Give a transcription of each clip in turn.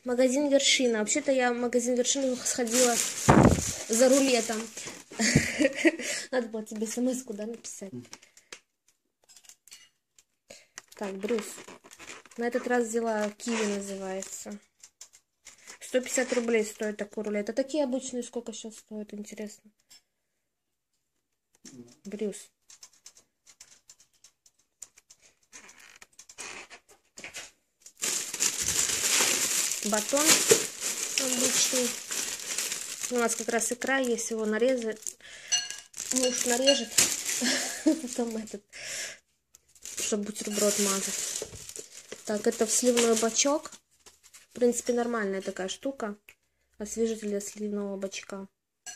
Магазин Вершина. Вообще-то я в магазин Вершина сходила за рулетом. Надо было тебе смс-ку, да, написать. Так, Брюс. На этот раз взяла Киви, называется. 150 рублей стоит такой рулет. А такие обычные сколько сейчас стоят, интересно? Брюс. Батон обычный. У нас как раз икра есть, его нарезать. Муж нарежет. Потом этот, чтобы бутерброд мазать. Так, это в сливной бачок. В принципе, нормальная такая штука. Освежитель для сливного бачка.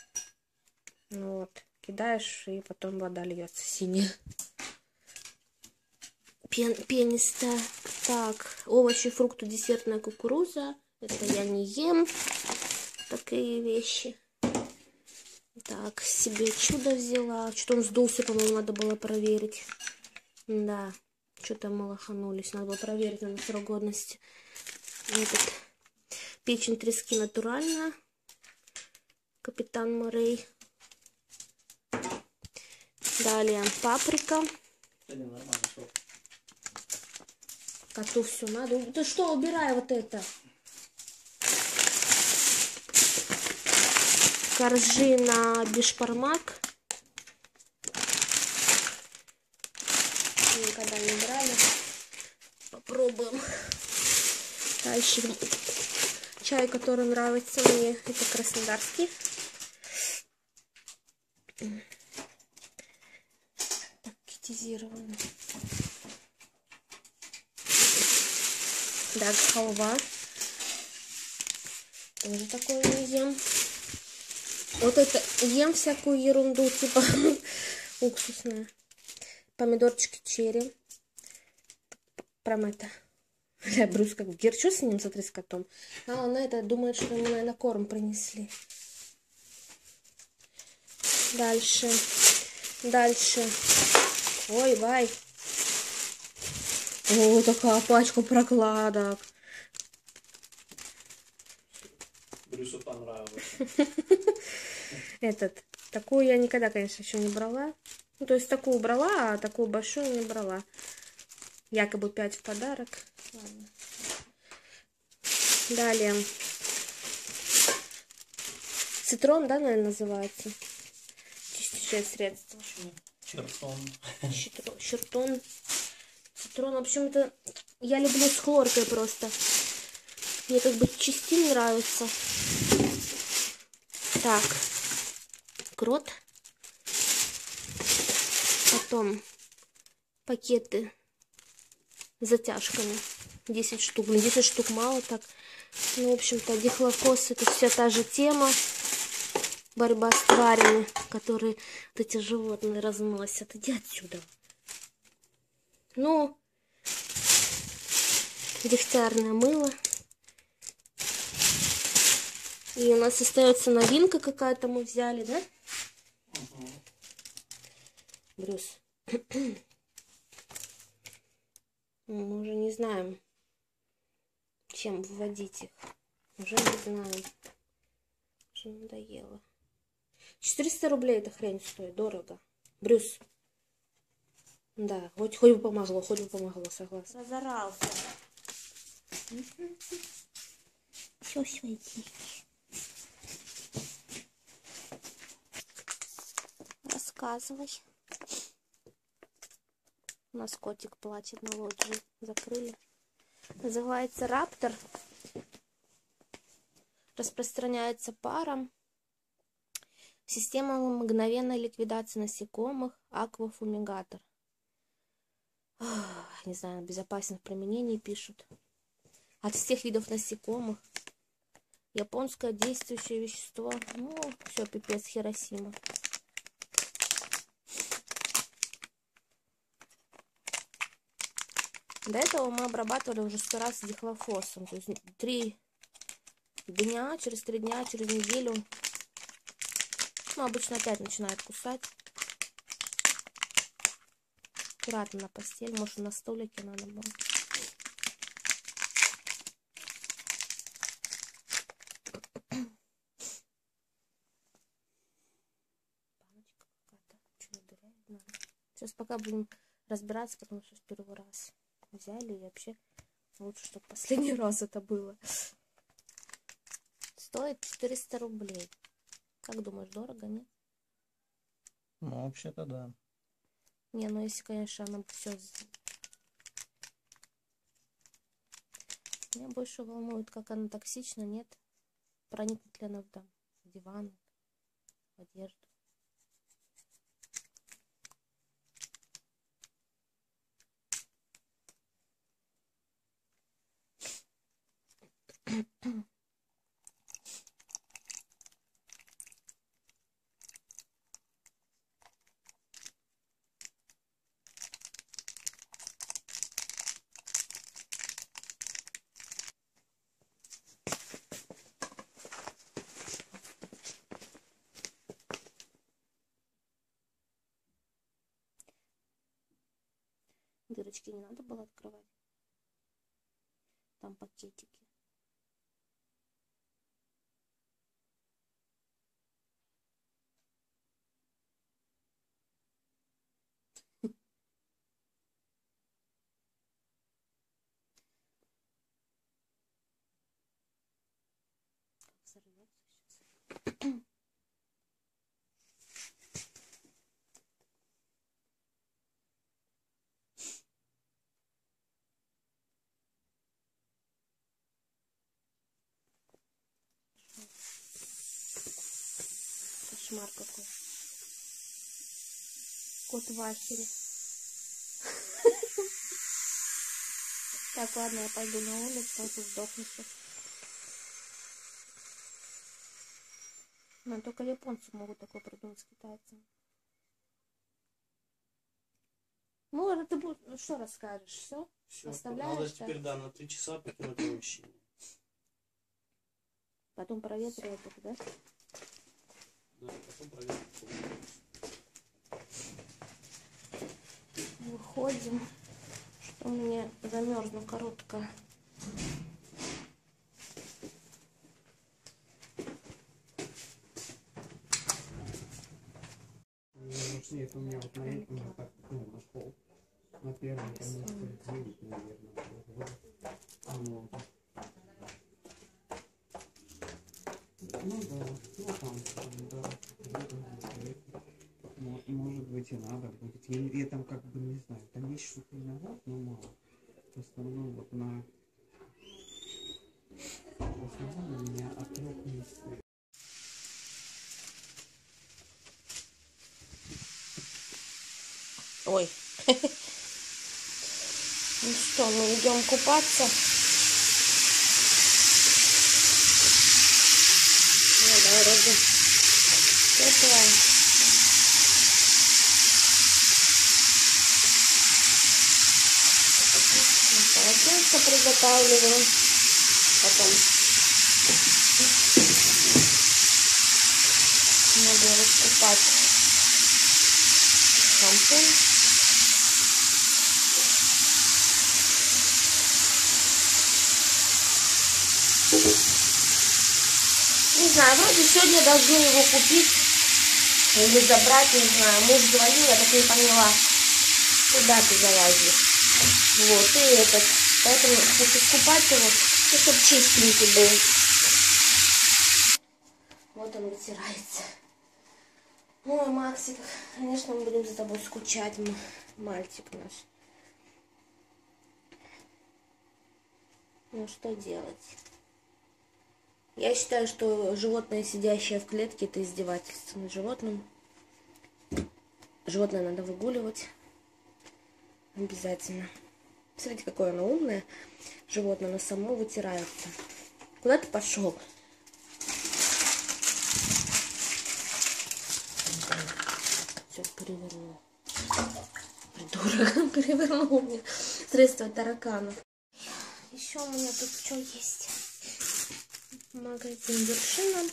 Вот. Кидаешь, и потом вода льется синяя. Пенистая. Так, овощи, фрукты, десертная кукуруза. Это я не ем. Такие вещи. Так, себе чудо взяла. Что-то он сдулся, по-моему, надо было проверить. Да, что-то мы лоханулись. Надо было проверить на срок годности. Этот. Печень трески натуральная. Капитан Морей. Далее паприка. Коту все надо. Ты что, убирай вот это. Коржи на бешбармак. Никогда не брали. Попробуем. Дальше чай, который нравится мне. Это краснодарский. Пакетизированный. Так, халва. Тоже такое не ем. Вот это ем всякую ерунду, типа уксусная. Помидорчики черри. Прям это. Бля, Брюс как герчу с ним, смотри, с котом. А он это думает, что ему, наверное, корм принесли. Дальше. Ой, вай. О, такая пачка прокладок. Брюсу понравилось. Такую я никогда, конечно, еще не брала. Ну, то есть такую брала, а такую большую не брала. Якобы 5 в подарок. Ладно. Далее. Цитрон, да, наверное, называется? Чистящее средство. Чертон. Цитрон. В общем, это я люблю с хлоркой просто. Мне как бы чистин нравится. Так. Крот. Потом пакеты с затяжками. 10 штук. 10 штук мало так. Ну, в общем-то, дихлофос — это вся та же тема. Борьба с тварями, которые вот эти животные разносят. Иди отсюда. Ну, дегтярное мыло. И у нас остается новинка какая-то, мы взяли, да? Угу. Брюс. Мы уже не знаем, чем вводить их. Уже не знаем. Уже надоело. 400 рублей эта хрень стоит, дорого. Брюс. Да, хоть бы помогло, согласна. Разорался. Все иди. Рассказывай. У нас котик плачет на лоджии. Закрыли. Называется Раптор. Распространяется паром. Система мгновенной ликвидации насекомых. Аквафумигатор. Не знаю, безопасен в применении пишут. От всех видов насекомых. Японское действующее вещество. Ну, все, пипец, Хиросима. До этого мы обрабатывали уже 100 раз дихлофосом. То есть 3 дня, через 3 дня, через неделю. Ну, обычно опять начинает кусать. Аккуратно на постель. Может, на столике надо было. Сейчас пока будем разбираться, потому что в первый раз взяли. И вообще лучше, чтобы последний раз это было. Стоит 400 рублей. Как думаешь, дорого, нет? Ну, вообще-то да. Не, ну если, конечно, она все... Меня больше волнует, как она токсична, нет? Проникнет ли она в дом, в диван, в одежду. Дырочки не надо было открывать. Там пакетики. Взорвется сейчас. Кошмар какой. Кот в ахере. Так, ладно, я пойду на улицу, а то сдохну сейчас. Но только японцы могут такое придумать с китайцами. Ну, ты будешь, ну, что расскажешь? Все? Все, Оставляешь, надо да? теперь, да, на 3 часа покинуть помещение. Потом проветривать это, да? Да, потом проверить. Выходим. Что мне замерзну коротко. Нет, у меня вот на этом я так, ну, нашел. На первом там несколько 9, наверное, было. Вот. Ну да, ну там, да. Может быть и надо будет. Я там как бы не знаю, там есть что-то иногда, но мало. В основном вот на... В основном у меня от 3 месяцев. Ой. Ну что, мы идем купаться. Вода вроде теплая. Полотенце приготавливаю. Потом надо раскупать шампунь. Не знаю, вроде сегодня должны его купить или забрать, не знаю. Муж звонил, я так не поняла, куда ты залазишь. Вот, и этот. Поэтому хочу скупать его, и чтобы чистенький был. Вот он вытирается. Ой, Максик, конечно, мы будем за тобой скучать, мальчик наш. Ну, что делать? Я считаю, что животное, сидящее в клетке, это издевательство над животным. Животное надо выгуливать. Обязательно. Смотрите, какое оно умное. Животное, оно само вытирается. Куда ты пошел? Все, перевернул. Придурок. Перевернул мне средство от тараканов. Еще у меня тут что есть? Магазин Вершина.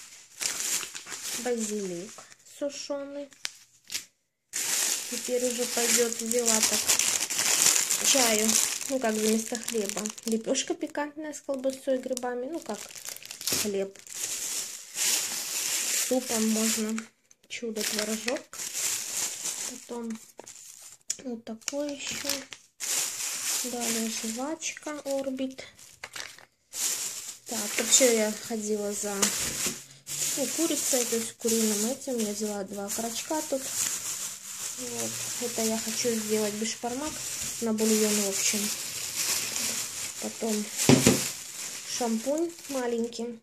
Базилик сушеный. Теперь уже пойдет, взяла так чаю, ну как вместо хлеба. Лепешка пикантная с колбасой и грибами, ну как хлеб. Супом можно. Чудо-творожок. Потом вот такой еще. Далее жвачка Орбит. Так, вообще я ходила за курицей, то есть куриным этим. Я взяла 2 окорочка тут. Вот. Это я хочу сделать бешбармак на бульон, в общем. Потом шампунь маленький.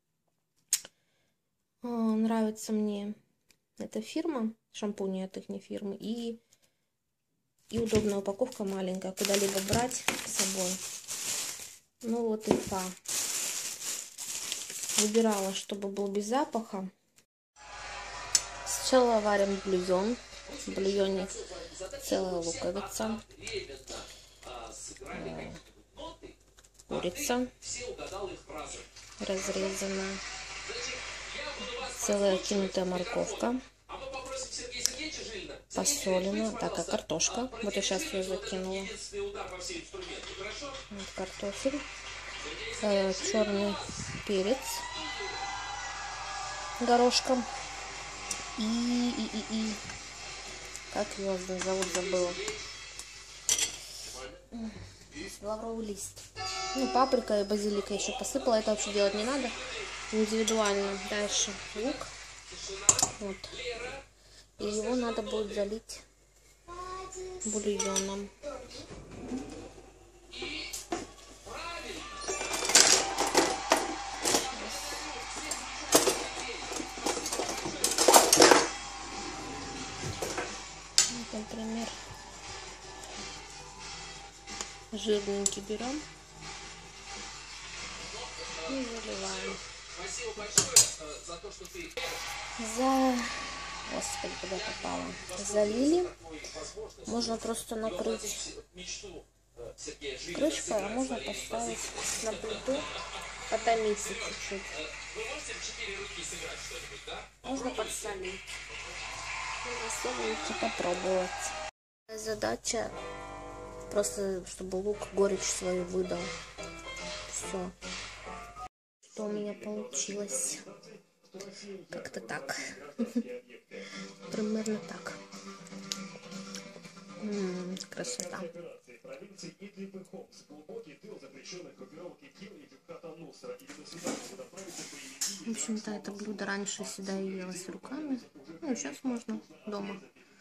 Нравится мне эта фирма. Шампуни от их фирмы. И удобная упаковка маленькая. Куда-либо брать с собой. Ну вот и фа. Выбирала, чтобы был без запаха. Сначала варим бульон. В бульоне целая луковица, курица разрезанная, целая кинутая морковка, посоленная, такая картошка. Вот я сейчас ее закинула. Вот картофель, черный перец горошком и как его зовут, забыла. Лавровый лист. Ну, паприка и базилика еще посыпала. Это вообще делать не надо. Индивидуально. Дальше лук. Вот. И его надо будет залить бульоном. Например, жирненький берем и заливаем. Господи, куда попало. Залили. Можно просто накрыть крышкой, а можно поставить на плиту, потомиться чуть-чуть. Можно подсолить. Лучше попробовать. Задача просто, чтобы лук горечь свою выдал. Все. Что у меня получилось? Как-то так. Примерно так. Красота. В общем-то, это блюдо раньше всегда елось руками. Ну, сейчас можно дома.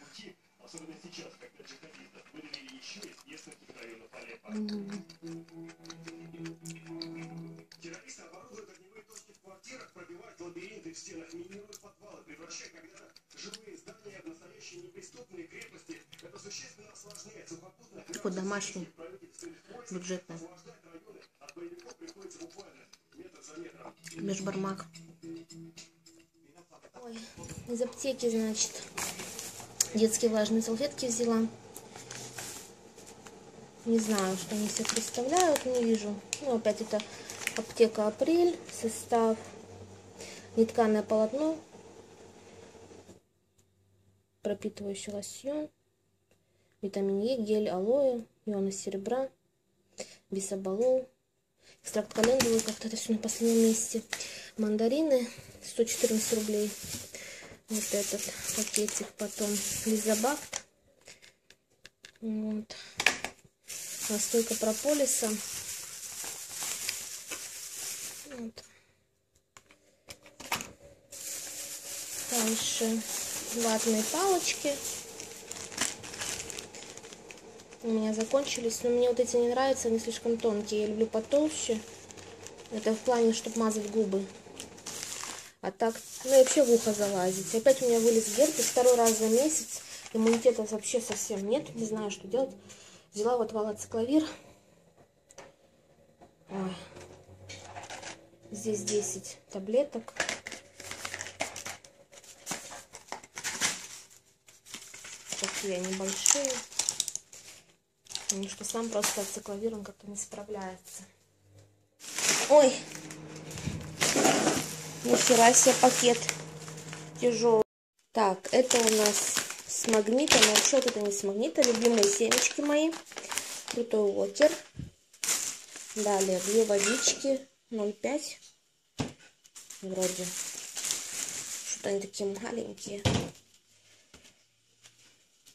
Такой домашний, бюджетный. Бешбармак. Ой, из аптеки, значит, детские влажные салфетки взяла. Не знаю, что они себе представляют, не вижу. Ну, опять это аптека Апрель, состав нетканое полотно, пропитывающий лосьон, витамин Е, гель алоэ, ионы серебра, бисоболол, экстракт календулы, как-то это все на последнем месте. Мандарины 114 рублей. Вот этот пакетик. Потом лизобакт. Вот. Настойка прополиса. Вот. Дальше ватные палочки. У меня закончились, но мне вот эти не нравятся, они слишком тонкие. Я люблю потолще. Это в плане, чтобы мазать губы. А так, ну и вообще в ухо залазить. Опять у меня вылез герпес, 2-й раз за месяц. Иммунитета вообще совсем нет, не знаю, что делать. Взяла вот валоцикловир. Ой. Здесь 10 таблеток. Такие они большие. Потому что сам просто ацикловир, он как-то не справляется. Ой! Нихера себе пакет тяжелый. Так, это у нас с магнита. Но вообще вот это не с магнита. Любимые семечки мои. Крутой уокер. Далее 2 водички. 0,5. Вроде. Что-то они такие маленькие.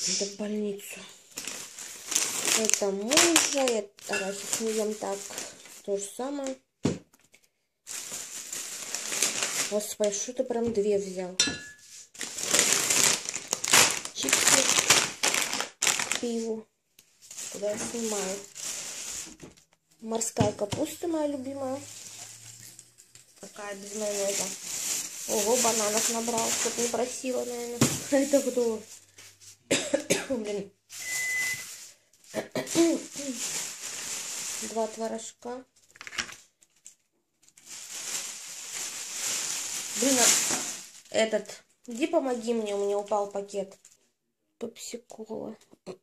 Это в больницу. Это мужа, это арахис не ем, так, то же самое. Господи, что ты прям 2 взял? Чипсы, пиво. Куда я снимаю? Морская капуста моя любимая. Такая без майонеза. Ого, бананов набрал, чтоб не просила, наверное. Это кто? Блин. 2 творожка. Блин, этот, иди помоги мне, у меня упал пакет. Пепси-кола.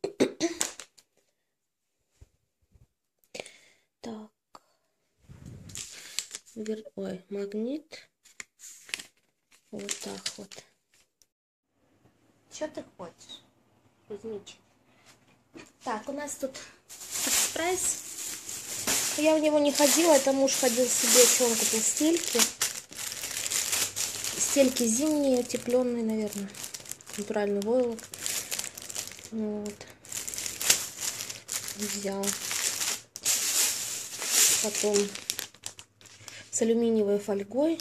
Так. Ой, магнит. Вот так вот. Что ты хочешь? Кузьмич. Так, у нас тут экспресс. Я в него не ходила, это муж ходил себе, что он купил, стельки. Стельки зимние, утепленные, наверное. Натуральный войлок. Вот. Взял. Потом с алюминиевой фольгой.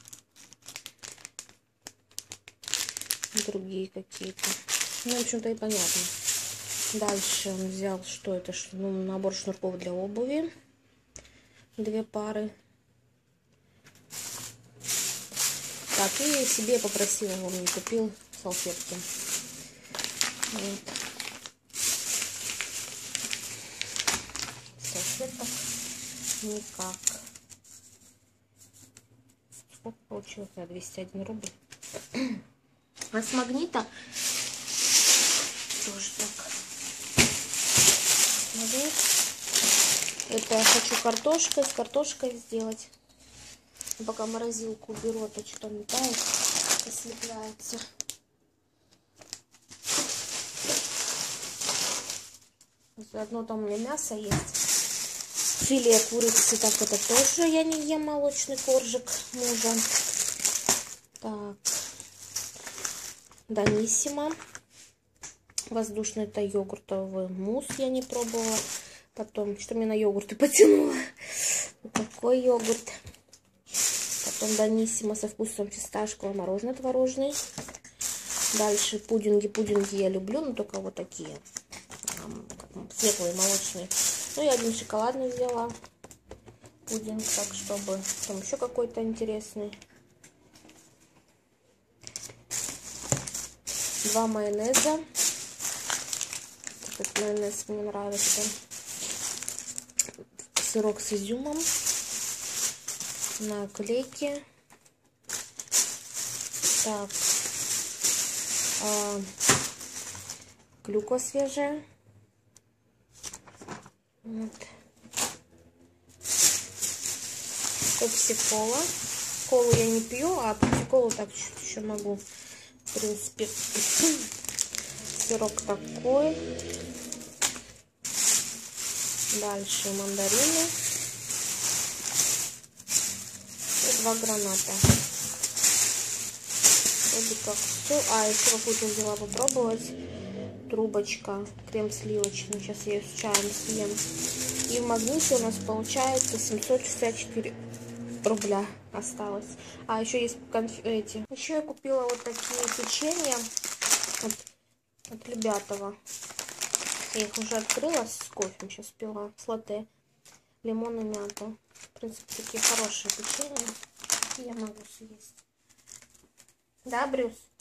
Другие какие-то. Ну, в общем-то, и понятно. Дальше он взял, что это? Ну, набор шнурков для обуви. 2 пары. Так, и себе попросила, он мне купил салфетки. Вот. Салфеток никак. Сколько получилось? 201 рубль. А с магнита тоже так. Магнит. Это я хочу с картошкой сделать. Пока морозилку уберу, а то что-то летает и слепляется. Заодно там у меня мясо есть. Филе курицы, так это тоже я не ем, молочный коржик мужа. Так. Даниссимо. Воздушный, это йогуртовый мусс, я не пробовала. Потом, что мне на йогурты потянуло. Вот такой йогурт. Потом Даниссимо со вкусом фисташкового мороженого творожный. Дальше пудинги. Пудинги я люблю, но только вот такие. Светлые, молочные. Ну и 1 шоколадный взяла. Пудинг, так чтобы... Там еще какой-то интересный. 2 майонеза. Этот майонез мне нравится. Сырок с изюмом. Наклейки. Так. Клюква свежая. Вот. Пепси-кола. Колу я не пью, а пепси-колу так чуть-чуть еще могу. В принципе. Сырок такой. Дальше мандарины. И 2 граната. Вроде как все. А, еще какую-то взяла попробовать. Трубочка. Крем сливочный. Сейчас я ее с чаем съем. И в магните у нас получается 764 рубля осталось. А еще есть конфеты. Еще я купила вот такие печенья от Любятова. Я их уже открыла с кофе, сейчас пила, с латте, лимон и мята. В принципе, такие хорошие печенья. Я могу съесть. Да, Брюс?